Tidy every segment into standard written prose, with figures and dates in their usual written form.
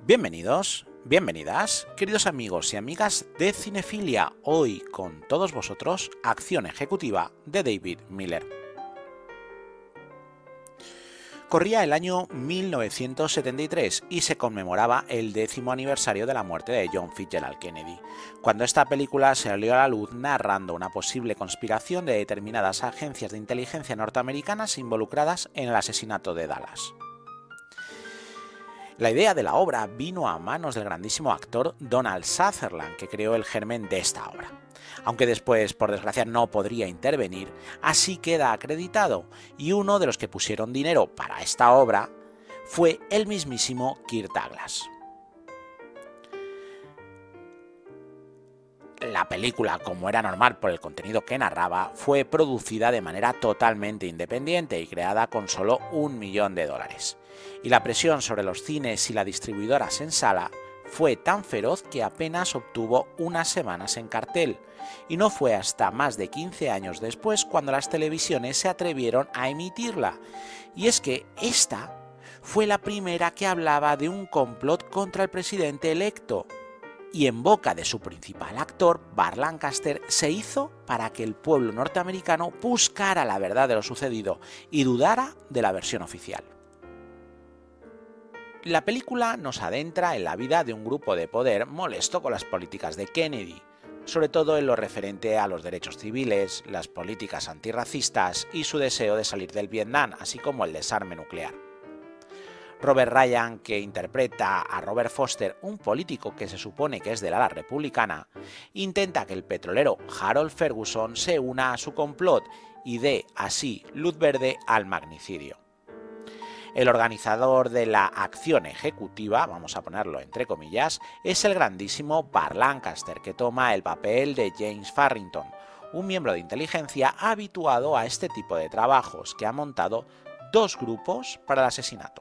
Bienvenidos, bienvenidas, queridos amigos y amigas de Cinefilia, hoy con todos vosotros, Acción Ejecutiva de David Miller. Corría el año 1973 y se conmemoraba el 10º aniversario de la muerte de John Fitzgerald Kennedy, cuando esta película salió a la luz narrando una posible conspiración de determinadas agencias de inteligencia norteamericanas involucradas en el asesinato de Dallas. La idea de la obra vino a manos del grandísimo actor Donald Sutherland, que creó el germen de esta obra. Aunque después, por desgracia, no podría intervenir, así queda acreditado, y uno de los que pusieron dinero para esta obra fue el mismísimo Kirk Douglas. La película, como era normal por el contenido que narraba, fue producida de manera totalmente independiente y creada con solo $1 millón. Y la presión sobre los cines y las distribuidoras en sala fue tan feroz que apenas obtuvo unas semanas en cartel, y no fue hasta más de 15 años después cuando las televisiones se atrevieron a emitirla. Y es que esta fue la primera que hablaba de un complot contra el presidente electo, y en boca de su principal actor, Burt Lancaster, se hizo para que el pueblo norteamericano buscara la verdad de lo sucedido y dudara de la versión oficial. La película nos adentra en la vida de un grupo de poder molesto con las políticas de Kennedy, sobre todo en lo referente a los derechos civiles, las políticas antirracistas y su deseo de salir del Vietnam, así como el desarme nuclear. Robert Ryan, que interpreta a Robert Foster, un político que se supone que es del ala republicana, intenta que el petrolero Harold Ferguson se una a su complot y dé así luz verde al magnicidio. El organizador de la acción ejecutiva, vamos a ponerlo entre comillas, es el grandísimo Burt Lancaster, que toma el papel de James Farrington, un miembro de inteligencia habituado a este tipo de trabajos, que ha montado dos grupos para el asesinato.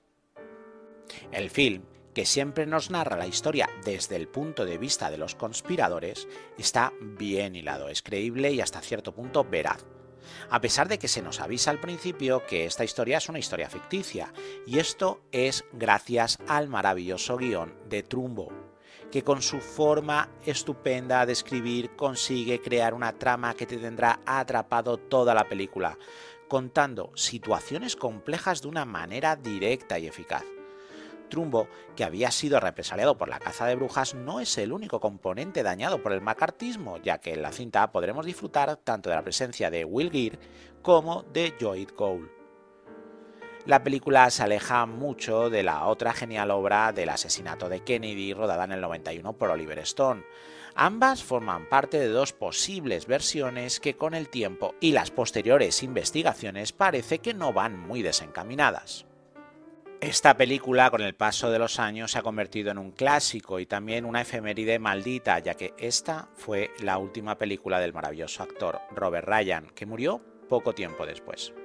El film, que siempre nos narra la historia desde el punto de vista de los conspiradores, está bien hilado, es creíble y hasta cierto punto veraz. A pesar de que se nos avisa al principio que esta historia es una historia ficticia, y esto es gracias al maravilloso guión de Trumbo, que con su forma estupenda de escribir consigue crear una trama que te tendrá atrapado toda la película, contando situaciones complejas de una manera directa y eficaz. Trumbo, que había sido represaliado por la caza de brujas, no es el único componente dañado por el macartismo, ya que en la cinta podremos disfrutar tanto de la presencia de Will Geer como de Lloyd Cole. La película se aleja mucho de la otra genial obra del asesinato de Kennedy, rodada en el 91 por Oliver Stone. Ambas forman parte de dos posibles versiones que con el tiempo y las posteriores investigaciones parece que no van muy desencaminadas. Esta película, con el paso de los años, se ha convertido en un clásico y también una efeméride maldita, ya que esta fue la última película del maravilloso actor Robert Ryan, que murió poco tiempo después.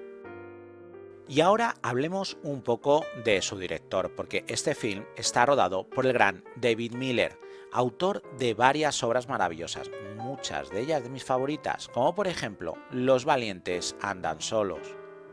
Y ahora hablemos un poco de su director, porque este film está rodado por el gran David Miller, autor de varias obras maravillosas, muchas de ellas de mis favoritas, como por ejemplo Los valientes andan solos,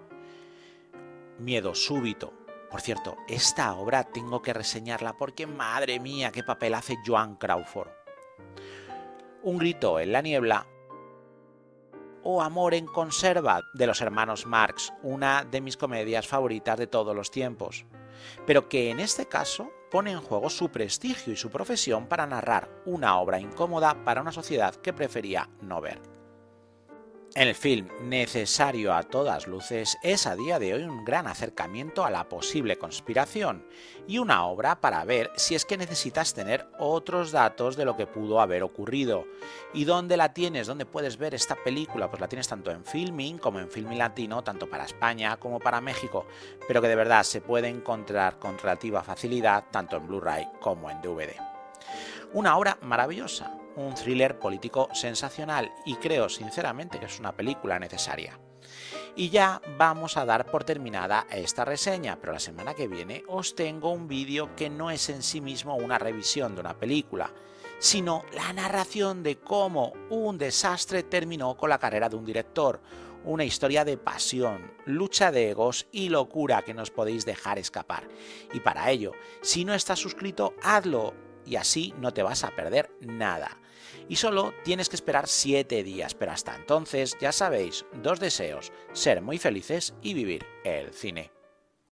Miedo súbito. Por cierto, esta obra tengo que reseñarla porque madre mía qué papel hace Joan Crawford. Un grito en la niebla o Amor en conserva de los hermanos Marx, una de mis comedias favoritas de todos los tiempos, pero que en este caso pone en juego su prestigio y su profesión para narrar una obra incómoda para una sociedad que prefería no ver. El film, necesario a todas luces, es a día de hoy un gran acercamiento a la posible conspiración y una obra para ver si es que necesitas tener otros datos de lo que pudo haber ocurrido. ¿Y dónde la tienes? ¿Dónde puedes ver esta película? Pues la tienes tanto en Filmin como en Filmin Latino, tanto para España como para México, pero que de verdad se puede encontrar con relativa facilidad tanto en Blu-ray como en DVD. Una obra maravillosa, un thriller político sensacional y creo sinceramente que es una película necesaria. Y ya vamos a dar por terminada esta reseña, pero la semana que viene os tengo un vídeo que no es en sí mismo una revisión de una película, sino la narración de cómo un desastre terminó con la carrera de un director, una historia de pasión, lucha de egos y locura que nos podéis dejar escapar. Y para ello, si no estás suscrito, hazlo y así no te vas a perder nada. Y solo tienes que esperar 7 días, pero hasta entonces ya sabéis, 2 deseos: ser muy felices y vivir el cine.